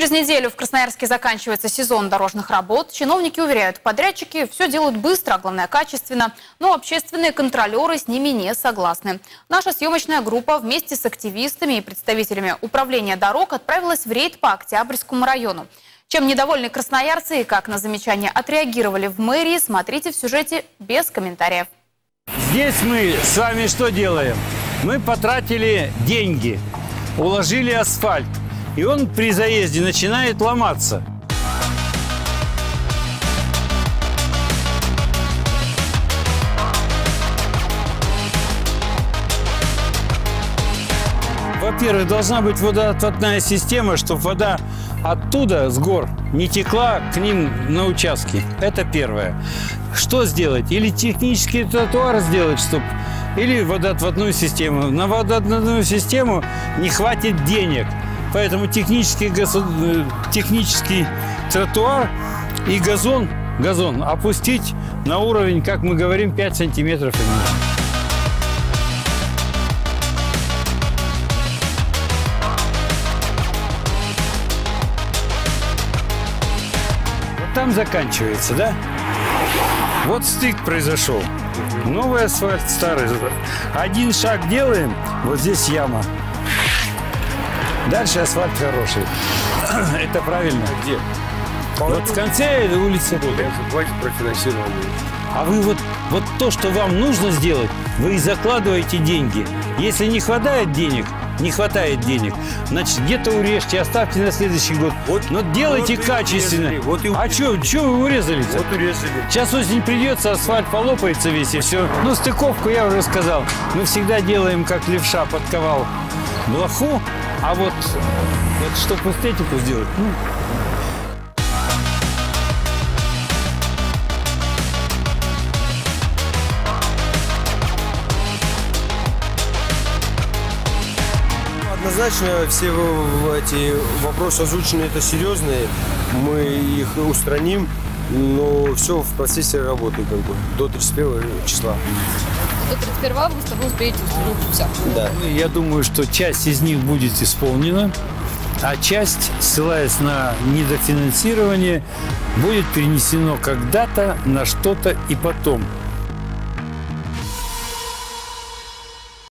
Через неделю в Красноярске заканчивается сезон дорожных работ. Чиновники уверяют, подрядчики все делают быстро, а главное качественно. Но общественные контролеры с ними не согласны. Наша съемочная группа вместе с активистами и представителями управления дорог отправилась в рейд по Октябрьскому району. Чем недовольны красноярцы и как на замечания отреагировали в мэрии, смотрите в сюжете без комментариев. Здесь мы с вами что делаем? Мы потратили деньги, уложили асфальт. И он при заезде начинает ломаться. Во-первых, должна быть водоотводная система, чтобы вода оттуда, с гор, не текла к ним на участке. Это первое. Что сделать? Или технический тротуар сделать, чтобы... Или водоотводную систему. На водоотводную систему не хватит денег. Поэтому технический тротуар и газон опустить на уровень, как мы говорим, 5 сантиметров и ниже. Вот там заканчивается, да? Вот стык произошел. Новый асфальт, старый. Один шаг делаем, вот здесь яма. Дальше асфальт хороший. Это правильно. Где? Вот в конце улицы. Хватит профинансирования. А вы вот то, что вам нужно сделать, вы и закладываете деньги. Если не хватает денег, значит, где-то урежьте, оставьте на следующий год. Но делайте качественно. А что вы урезали-то? Вот урезали. Сейчас осень придется, асфальт полопается весь и все. Ну, стыковку я уже сказал. Мы всегда делаем, как левша подковал блоху. А вот чтобы эстетику сделать, Однозначно все эти вопросы озвучены, это серьезные. Мы их устраним, но все в процессе работы до 31 числа. До 31 августа вы успеете все. Да. Я думаю, что часть из них будет исполнена, а часть, ссылаясь на недофинансирование, будет перенесено когда-то на что-то и потом.